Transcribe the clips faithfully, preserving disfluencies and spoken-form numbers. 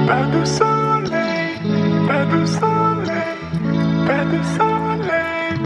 pé do soleil, pé do soleil, pé do soleil.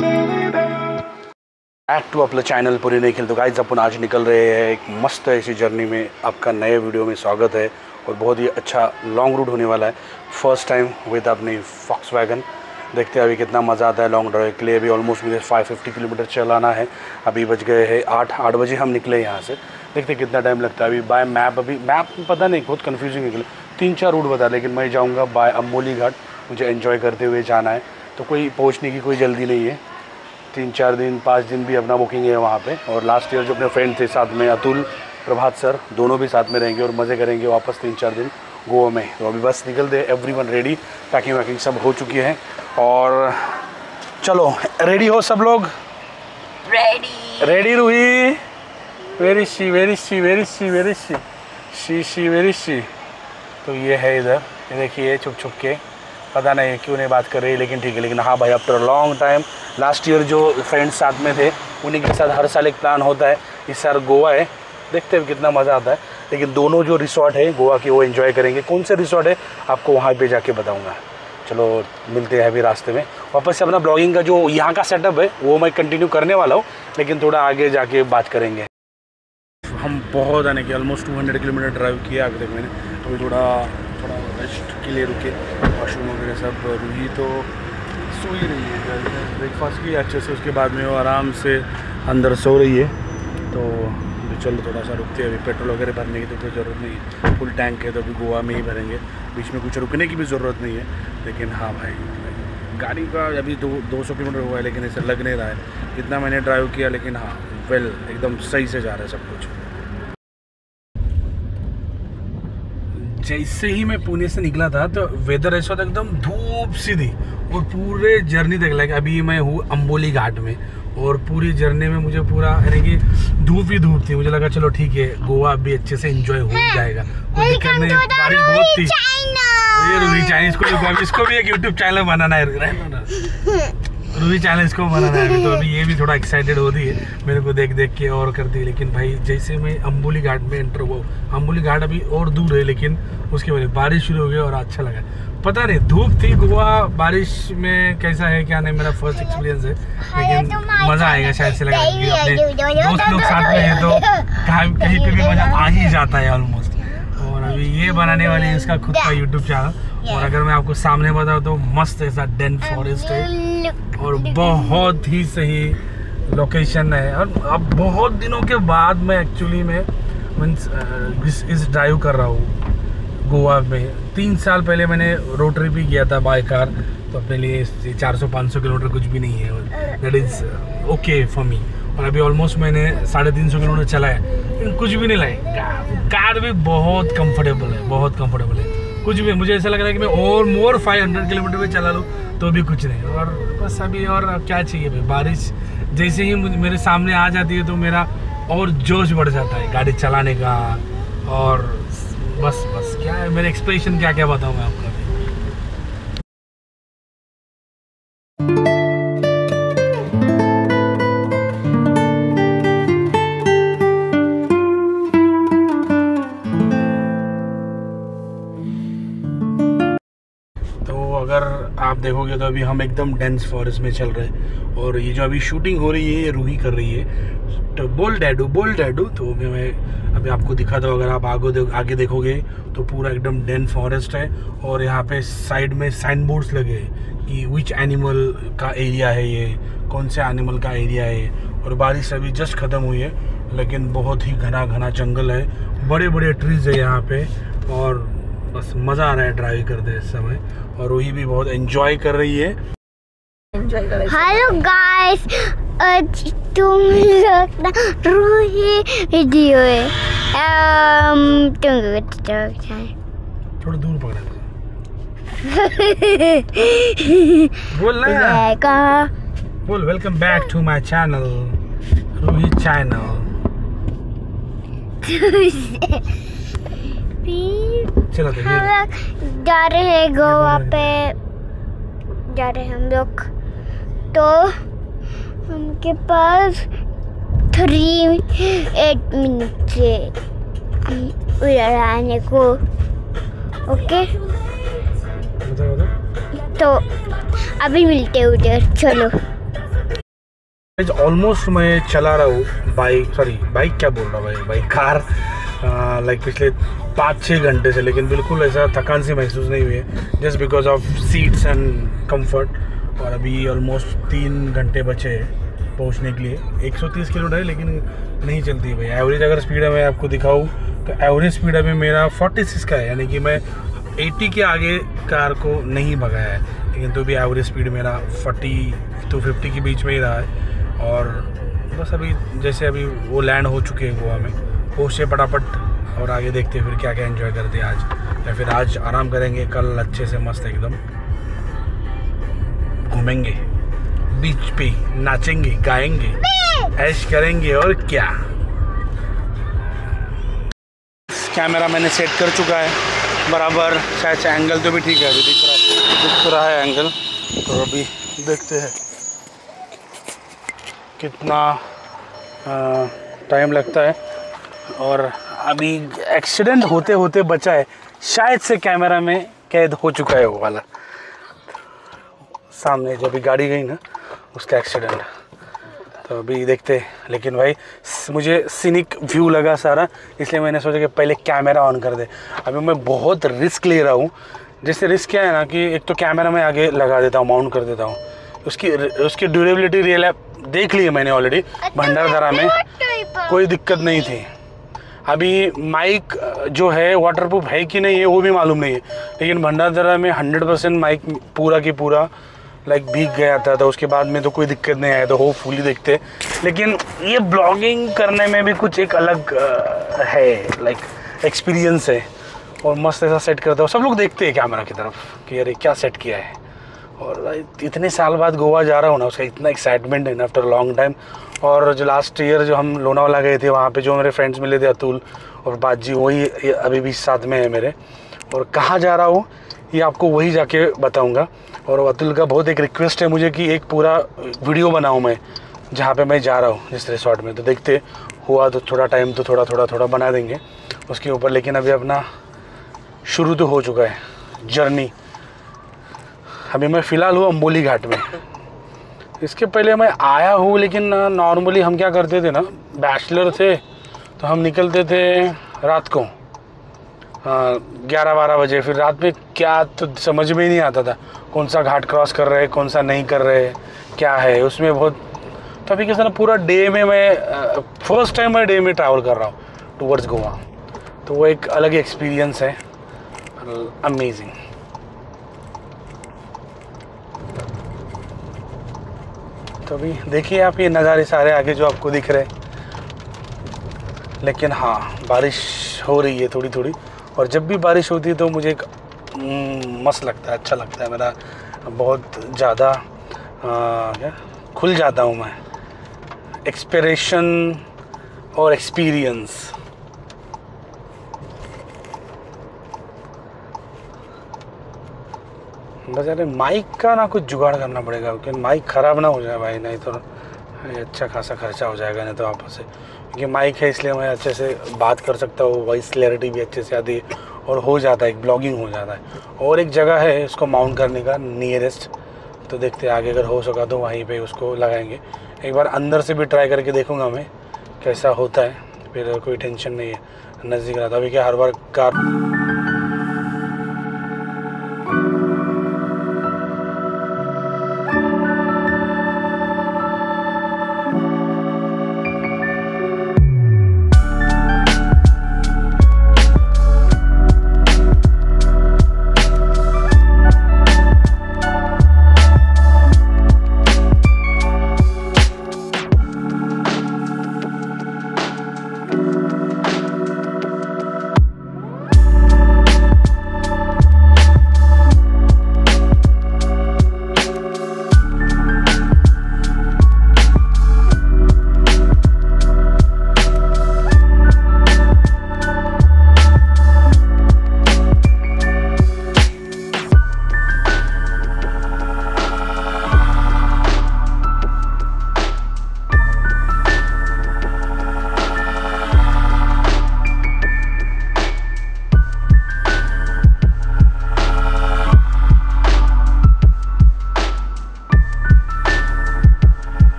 Back to आपलं channel पुरी नाही खेल। तो गाइस अपन आज निकल रहे हैं एक मस्त ऐसी जर्नी में। आपका नए वीडियो में स्वागत है और बहुत ही अच्छा लॉन्ग रूट होने वाला है। फर्स्ट टाइम विद अपनी फॉक्सवैगन। देखते हैं अभी कितना मज़ा आता है लॉन्ग ड्राइव के लिए। अभी ऑलमोस्ट मुझे पाँच सौ पचास किलोमीटर चलाना है। अभी बज गए हैं आठ आठ बजे हम निकले यहाँ से। देखते हैं कितना टाइम लगता है। अभी बाय मैप अभी मैप पता नहीं, बहुत कन्फ्यूजिंग निकले। तीन चार रूट बता, लेकिन मैं जाऊँगा बाय अम्बोली घाट। मुझे एंजॉय करते हुए जाना है, तो कोई पहुँचने की कोई जल्दी नहीं है। तीन चार दिन पाँच दिन भी अपना बुकिंग है वहाँ पे। और लास्ट ईयर जो अपने फ्रेंड थे साथ में, अतुल प्रभात सर, दोनों भी साथ में रहेंगे और मज़े करेंगे वापस तीन चार दिन गोवा में। तो अभी बस निकल दे, एवरीवन रेडी, पैकिंग वैकिंग सब हो चुकी है। और चलो रेडी हो सब लोग? Ready ready Roohi? वेरी सी वेरी सी वेरी सी वेरी सी सी सी वेरी सी। तो ये है इधर, ये देखिए छुप छुप के, पता नहीं क्यों नहीं बात कर रही, लेकिन ठीक है। लेकिन हाँ भाई, after long time last year जो फ्रेंड्स साथ में थे उन्हीं के साथ हर साल एक प्लान होता है। इस साल गोवा है, देखते हैं कितना मज़ा आता है। लेकिन दोनों जो रिसोर्ट है गोवा के वो एंजॉय करेंगे। कौन से रिसोर्ट है आपको वहाँ पे जाके बताऊँगा। चलो मिलते हैं अभी रास्ते में। वापस से अपना ब्लॉगिंग का जो यहाँ का सेटअप है वो मैं कंटिन्यू करने वाला हूँ, लेकिन थोड़ा आगे जाके बात करेंगे। हम बहुत आने के almost two hundred kilometre drive किया आगे तक मैंने। अभी थोड़ा थोड़ा रेस्ट के लिए रुके, वॉशरूम वगैरह सब। रूही तो सो ही रही है, ब्रेकफास्ट किया अच्छे से, उसके बाद में वो आराम से अंदर सो रही है। तो चलो थोड़ा सा रुकते हैं। अभी पेट्रोल वगैरह भरने की तो कोई ज़रूरत नहीं है, फुल टैंक है तो अभी गोवा में ही भरेंगे। बीच में कुछ रुकने की भी ज़रूरत नहीं है। लेकिन हाँ भाई, गाड़ी का अभी दो दो सौ किलोमीटर हुआ है, लेकिन ऐसा लग नहीं रहा है जितना मैंने ड्राइव किया। लेकिन हाँ वेल एकदम सही से जा रहा है सब कुछ। जैसे ही मैं पुणे से निकला था तो वेदर ऐसा था एकदम धूप सी थी, और पूरे जर्नी तक लाइक अभी मैं हूँ अम्बोली घाट में, और पूरी जर्नी में मुझे पूरा यानी कि धूप ही धूप थी। मुझे लगा चलो ठीक है, गोवा भी अच्छे से एंजॉय हो जाएगा, कोई दिक्कत नहीं। बारिश बहुत थी। ये रूही चाइनीज को इसको भी एक यूट्यूब चैनल बनाना है, रूही चैनल इसको बनाना है। तो अभी ये भी थोड़ा एक्साइटेड हो रही है मेरे को देख देख के और करती है। लेकिन भाई जैसे मैं अम्बोली घाट में एंटर हुआ, अम्बोली घाट अभी और दूर है, लेकिन उसके बाद बारिश शुरू हो गई और अच्छा लगा। पता नहीं धूप थी, गोवा बारिश में कैसा है क्या नहीं, मेरा फर्स्ट एक्सपीरियंस है, लेकिन मज़ा आएगा शायद से। लगा कि अपने दोस्त लोग साथ में है तो कहीं पे भी मज़ा आ ही जाता है ऑलमोस्ट। और अभी ये बनाने वाली है इसका खुद का यूट्यूब चैनल। और अगर मैं आपको सामने बताऊँ तो मस्त ऐसा डेन फॉरेस्ट है और बहुत ही सही लोकेशन है। और अब बहुत दिनों के बाद मैं एक्चुअली में मीन्स इस, इस ड्राइव कर रहा हूँ गोवा में। तीन साल पहले मैंने रोड ट्रिप भी किया था बाय कार, तो अपने लिए चार सौ पाँच सौ किलोमीटर कुछ भी नहीं है, that is okay for me. और अभी ऑलमोस्ट मैंने साढ़े तीन सौ किलोमीटर चला है, लेकिन कुछ भी नहीं लाए। कार भी बहुत कंफर्टेबल है, बहुत कंफर्टेबल है। कुछ भी मुझे ऐसा लग रहा है कि मैं और मोर फाइव हंड्रेड किलोमीटर भी चला लूँ तो भी कुछ नहीं। और बस अभी और क्या चाहिए भाई, बारिश जैसे ही मेरे सामने आ जाती है तो मेरा और जोश बढ़ जाता है गाड़ी चलाने का। और बस बस क्या है मेरे एक्सप्रेशन, क्या क्या बताऊँ मैं आपको। अगर आप देखोगे तो अभी हम एकदम डेंस फॉरेस्ट में चल रहे हैं, और ये जो अभी शूटिंग हो रही है ये रूही कर रही है। तो बोल डैडू बोल डैडू। तो मैं अभी आपको दिखाता हूँ, अगर आप आगे दे, आगे देखोगे तो पूरा एकदम डेन फॉरेस्ट है। और यहाँ पे साइड में साइन बोर्ड्स लगे हैं कि विच एनिमल का एरिया है, ये कौन से एनिमल का एरिया है। और बारिश अभी जस्ट ख़त्म हुई है, लेकिन बहुत ही घना घना जंगल है, बड़े बड़े ट्रीज है यहाँ पे, और बस मज़ा आ रहा है ड्राइव करते इस समय। और रूही भी बहुत एंजॉय कर रही है। हेलो गाइस, तुम लोग ना रूही वीडियो है। um, थोड़ा दूर पकड़ा बोल ना, बोल welcome back to my channel Roohi channel. चलो तो हम लोग जा रहे हैं गोवा पे, जा रहे हैं हम लोग। तो उनके पास थ्री एट मिनट से उड़ाने को ओके बताओ बताओ। तो अभी मिलते हैं उधर, चलो। ऑलमोस्ट मैं चला रहा हूँ बाइक, सॉरी बाइक क्या बोल रहा हूँ भाई, बाइक कार, लाइक पिछले पाँच छः घंटे से, लेकिन बिल्कुल ऐसा थकान सी महसूस नहीं हुई है, just because of seats and comfort. और अभी ऑलमोस्ट तीन घंटे बचे हैं पहुँचने के लिए। एक सौ तीस किलोमीटर है लेकिन नहीं चलती है भाई। एवरेज अगर स्पीड है मैं आपको दिखाऊँ तो एवरेज स्पीड अभी मेरा छियालीस का है, यानी कि मैं अस्सी के आगे कार को नहीं भगाया है, लेकिन तो भी एवरेज स्पीड मेरा चालीस टू पचास के बीच में ही रहा है। और बस अभी जैसे अभी वो लैंड हो चुके हैं गोवा में, पहुँचे फटाफट, और आगे देखते हैं फिर क्या क्या एंजॉय करते हैं आज, या फिर आज आराम करेंगे, कल अच्छे से मस्त एकदम घूमेंगे बीच पे, नाचेंगे गाएंगे ऐश करेंगे और क्या। कैमरा मैंने सेट कर चुका है बराबर, शायद से एंगल तो भी ठीक है, अभी दिख रहा है दिख तो रहा है एंगल। तो अभी देखते हैं कितना टाइम लगता है। और अभी एक्सीडेंट होते होते बचा है, शायद से कैमरा में कैद हो चुका है वो वाला, सामने जो भी गाड़ी गई ना उसका एक्सीडेंट। तो अभी देखते हैं, लेकिन भाई मुझे सीनिक व्यू लगा सारा, इसलिए मैंने सोचा कि पहले कैमरा ऑन कर दे। अभी मैं बहुत रिस्क ले रहा हूँ। जैसे रिस्क क्या है ना कि एक तो कैमरा मैं आगे लगा देता हूँ, माउंट कर देता हूँ, उसकी उसकी ड्यूरेबिलिटी रियल देख ली है मैंने ऑलरेडी। भंडारदरा में कोई दिक्कत नहीं थी। अभी माइक जो है वाटरप्रूफ है कि नहीं है वो भी मालूम नहीं है, लेकिन भंडारदरा में हंड्रेड परसेंट माइक पूरा की पूरा लाइक भीग गया था, तो उसके बाद में तो कोई दिक्कत नहीं आया, तो होपफुली देखते। लेकिन ये ब्लॉगिंग करने में भी कुछ एक अलग है, लाइक एक्सपीरियंस है, और मस्त ऐसा सेट करता हूँ। सब लोग देखते हैं कैमरा की तरफ कि अरे क्या सेट किया है। और इतने साल बाद गोवा जा रहा हूँ ना, उसका इतना एक्साइटमेंट है ना आफ्टर लॉन्ग टाइम। और जो लास्ट ईयर जो हम लोनावाला गए थे, वहाँ पे जो मेरे फ्रेंड्स मिले थे अतुल और बाजी, वही अभी भी साथ में है मेरे। और कहाँ जा रहा हूँ ये आपको वही जाके बताऊँगा। और अतुल का बहुत एक रिक्वेस्ट है मुझे कि एक पूरा वीडियो बनाऊँ मैं जहाँ पे मैं जा रहा हूँ जिस रिसोर्ट में। तो देखते हुआ तो थोड़ा टाइम तो थोड़ा थोड़ा थोड़ा बना देंगे उसके ऊपर। लेकिन अभी अपना शुरू तो हो चुका है जर्नी। अभी मैं फ़िलहाल हूँ अंबोली घाट में। इसके पहले मैं आया हूँ, लेकिन नॉर्मली हम क्या करते थे ना, बैचलर थे तो हम निकलते थे रात को ग्यारह बारह बजे। फिर रात में क्या तो समझ में ही नहीं आता था कौन सा घाट क्रॉस कर रहे हैं, कौन सा नहीं कर रहे, क्या है उसमें बहुत। तो अभी किस तरह पूरा डे में मैं फर्स्ट टाइम मैं डे में ट्रैवल कर रहा हूँ टूवर्ड्स गोवा, तो वो एक अलग एक्सपीरियंस है, अमेजिंग। तो अभी देखिए आप ये नज़ारे सारे आगे जो आपको दिख रहे हैं। लेकिन हाँ, बारिश हो रही है थोड़ी थोड़ी, और जब भी बारिश होती है तो मुझे एक मस्त लगता है, अच्छा लगता है। मेरा बहुत ज़्यादा क्या खुल जाता हूँ मैं, एक्सपीरेशन और एक्सपीरियंस। बस यार माइक का ना कुछ जुगाड़ करना पड़ेगा, क्योंकि माइक ख़राब ना हो जाए भाई, नहीं तो अच्छा खासा खर्चा हो जाएगा नहीं तो वापस से। क्योंकि माइक है इसलिए मैं अच्छे से बात कर सकता हूँ, वॉइस क्लैरिटी भी अच्छे से आती है और हो जाता है, एक ब्लॉगिंग हो जाता है। और एक जगह है उसको माउंट करने का नियरेस्ट, तो देखते हैं आगे अगर हो सका तो वहीं पे उसको लगाएंगे। एक बार अंदर से भी ट्राई करके देखूँगा मैं कैसा होता है, फिर कोई टेंशन नहीं है, नज़दीक रहा था। अभी क्या हर बार कार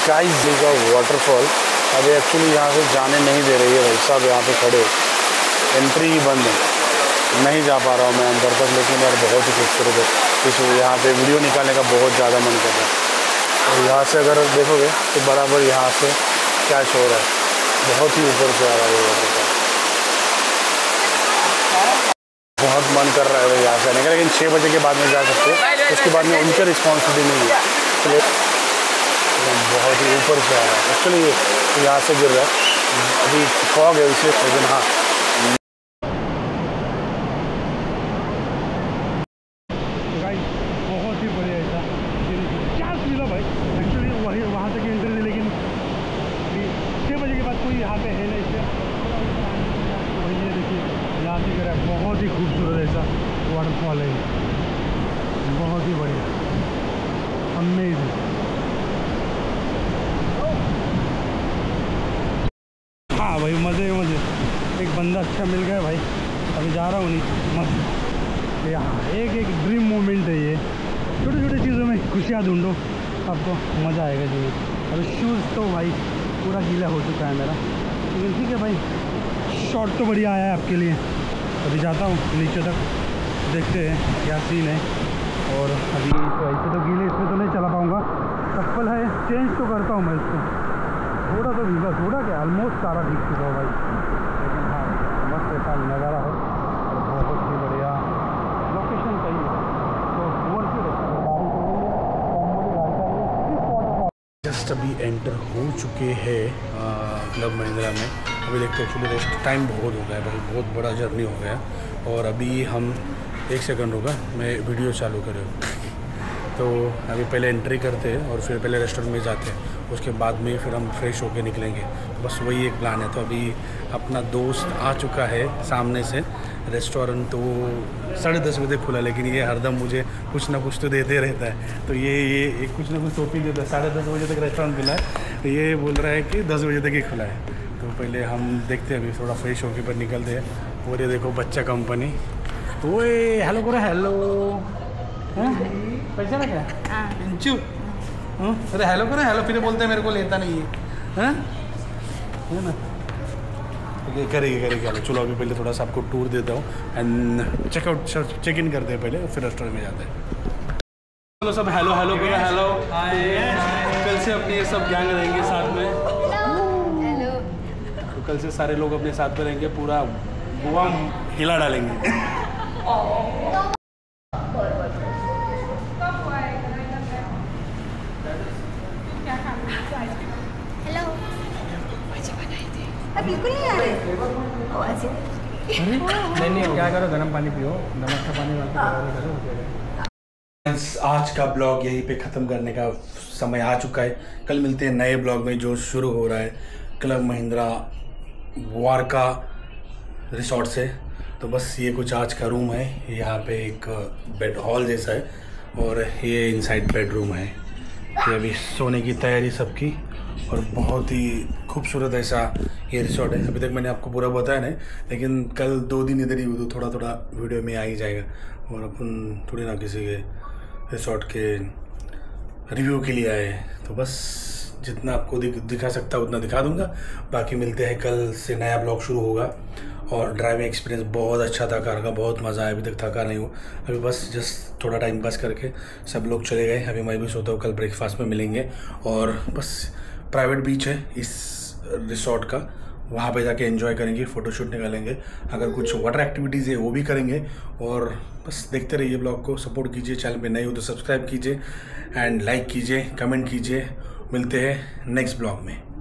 गाइस देखो वाटरफॉल। अभी एक्चुअली यहाँ से जाने नहीं दे रही है भाई साहब, यहाँ पे खड़े, एंट्री ही बंद है, नहीं जा पा रहा हूँ मैं अंदर तक। लेकिन यार बहुत ही खूबसूरत है, इस यहाँ पे वीडियो निकालने का बहुत ज़्यादा मन कर रहा है। और यहाँ से अगर देखोगे तो बराबर यहाँ से क्या शो रहा है, बहुत ही ऊपर से आ रहा है वाटरफॉल। बहुत मन कर रहा है भाई यहाँ से आने का, लेकिन छः बजे के बाद में जा सकते हैं, उसके बाद में उनका रिस्पॉन्सिबिलिटी नहीं है। इसलिए बहुत ही ऊपर से आ रहा है, एक्चुअली यहाँ से गिर रहा है, अभी फॉग है इसलिए। लेकिन हाँ बहुत ही बढ़िया था, क्या मिला भाई। एक्चुअली वही वहाँ तक एंट्री थी, लेकिन छः बजे के बाद कोई यहाँ पे है नहीं, इसलिए वही है। देखिए यहाँ से गिरा, बहुत ही खूबसूरत ऐसा वाटरफॉल है, बहुत ही बढ़िया, अमेजिंग। हाँ भाई मज़े मज़े, एक बंदा अच्छा मिल गया भाई, अभी जा रहा हूँ नहीं, मस्त। यहाँ एक एक ड्रीम मोमेंट है ये, छोटी छोटी चीज़ों में खुशियाँ ढूंढो, आपको मज़ा आएगा जी। अभी शूज़ तो भाई पूरा गीला हो चुका है मेरा, लेकिन ठीक है भाई, शॉट तो बढ़िया आया है आपके लिए। अभी जाता हूँ नीचे तक, देखते हैं क्या सीन है। और अभी तो ऐसे तो गीले इसमें तो नहीं चला पाऊँगा, चप्पल है, चेंज तो करता हूँ मैं इसको, थोड़ा तो भीगा, थोड़ा क्या ऑलमोस्ट सारा भीग चुका हो भाई। लेकिन हाँ मस्त ऐसा नज़ारा है, और बहुत ही बढ़िया लोकेशन सही है, तो वर्थ इट है। जस्ट अभी एंटर हो चुके हैं क्लब महिंद्रा में। अभी देखते हैं, एक्चुअली रेस्ट टाइम बहुत हो गया है भाई, बहुत बड़ा जर्नी हो गया। और अभी हम एक सेकंड होगा मैं वीडियो चालू करें, तो अभी पहले एंट्री करते हैं और फिर पहले रेस्टोरेंट में जाते हैं, उसके बाद में फिर हम फ्रेश होके निकलेंगे। बस वही एक प्लान है। तो अभी अपना दोस्त आ चुका है सामने से, रेस्टोरेंट तो साढ़े दस बजे खुला, लेकिन ये हरदम मुझे कुछ ना कुछ तो देते रहता है। तो ये ये एक कुछ ना कुछ टोपी देता है, साढ़े दस बजे तक रेस्टोरेंट खुला है, तो ये बोल रहा है कि दस बजे तक ही खुला है। तो पहले हम देखते हैं, अभी थोड़ा फ्रेश होके पर निकलते हैं। और ये देखो बच्चा कंपनी, ओए हेलो करो, हेलो पैसा ना क्या इंचू, अरे हेलो करो, हेलो फिर बोलते हैं मेरे को लेता नहीं है, है ना। ओके करेंगे करेंगे, हेलो चलो अभी पहले थोड़ा सा आपको टूर देता हूँ एंड चेकआउट चेक इन करते हैं पहले, फिर रेस्टोरेंट में जाते हैं। चलो सब हेलो हेलो करो, हेलो कल से अपने सब गैंग रहेंगे साथ में, तो कल से सारे लोग अपने साथ में रहेंगे, पूरा गोवा हिला डालेंगे। बिल्कुल नहीं आ रहे। नहीं नहीं क्या करो, गर्म पानी पियो, नमक का पानी करो। आज का ब्लॉग यहीं पे ख़त्म करने का समय आ चुका है। कल मिलते हैं नए ब्लॉग में जो शुरू हो रहा है क्लब महिंद्रा वारका रिसोर्ट से। तो बस ये कुछ आज का रूम है, यहाँ पे एक बेड हॉल जैसा है, और ये इनसाइड बेडरूम है। ये अभी सोने की तैयारी सबकी, और बहुत ही खूबसूरत ऐसा ये रिसोर्ट है। अभी तक मैंने आपको पूरा बताया नहीं, लेकिन कल दो दिन इधर ही हो तो थोड़ा थोड़ा वीडियो में आ ही जाएगा। और अपन थोड़ी ना किसी के रिसोर्ट के रिव्यू के लिए आए, तो बस जितना आपको दिख, दिखा सकता उतना दिखा दूंगा। बाकी मिलते हैं, कल से नया ब्लॉग शुरू होगा। और ड्राइविंग एक्सपीरियंस बहुत अच्छा था कार का, बहुत मज़ा आया, अभी तक थका नहीं हूँ। अभी बस जस्ट थोड़ा टाइम पास करके सब लोग चले गए, अभी मैं भी सोता हूँ, कल ब्रेकफास्ट में मिलेंगे। और बस प्राइवेट बीच है इस रिसोर्ट का, वहाँ पे जाके एंजॉय करेंगे, फ़ोटोशूट निकालेंगे, अगर कुछ वाटर एक्टिविटीज़ है वो भी करेंगे। और बस देखते रहिए ब्लॉग को, सपोर्ट कीजिए, चैनल पे नए हो तो सब्सक्राइब कीजिए एंड लाइक कीजिए, कमेंट कीजिए। मिलते हैं नेक्स्ट ब्लॉग में।